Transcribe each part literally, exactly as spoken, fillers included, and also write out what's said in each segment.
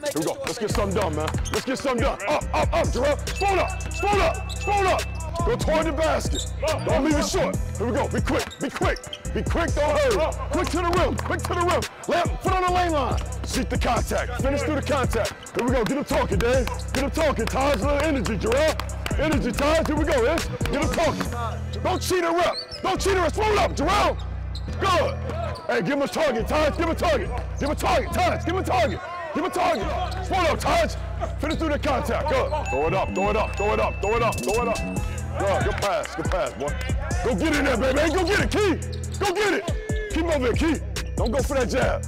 Here we go. Let's get something done, man. Let's get something done. Up, up, up, Jarrell. Slow up, slow up, slow up. Go toward the basket. Don't leave it short. Here we go. Be quick, be quick. Be quick, don't hurry. Quick to the rim, quick to the rim. Left foot on the lane line. Seek the contact. Finish through the contact. Here we go. Get him talking, Dave. Get him talking, Taj. A little energy, Jarrell. Energy, Taj. Here we go, Ish. Get him talking. Don't cheat a rep. Don't cheat a rep. Slow it up, Jarrell. Good. Hey, give him a target, Taj. Give him a target. Give him a target, Taj. Give him a target. Give him a target. Slow it up, Taj. Finish through the contact. Good. Throw it up, throw it up, throw it up, throw it up, throw it up. Good. Good pass, good pass, boy. Go get in there, baby. Go get it, Key. Go get it. Keep over there, Key. Don't go for that jab.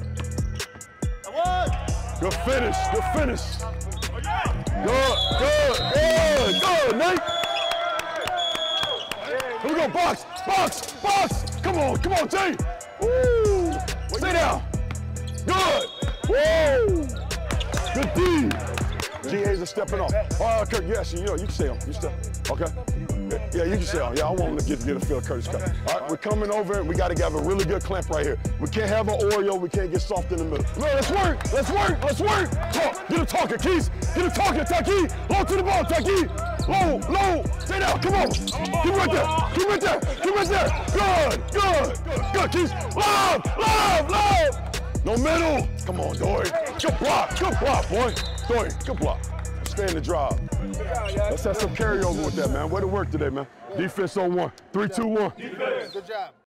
Good finish, good finish. Good, good, good, good, Nate. Here we go, box, box, box. Come on, come on, Jay. Woo. Stay down. Good. Woo. Good D. G A's are stepping off. Oh, Kirk, yes, you know, you can say them. You step. Okay. Yeah, you can say them. Yeah, I want them to get, get a feel of Curtis cut. All right, we're coming over and we got to have a really good clamp right here. We can't have an Oreo. We can't get soft in the middle. No, let's work. Let's work. Let's work. Talk. Get him talking, Keys. Get him talking, Taki. Low to the ball, Taki. Low, low. Stay down. Come on. Keep right there. Keep right there. Keep right there. Good, good, good, Keys. Love, love, love. No middle. Come on, Dory. Good block. Good block, boy. Dory, good block. Stay in the drive. Let's have some carryover with that, man. Way to work today, man. Defense on one. Three, two, one. Defense. Good job.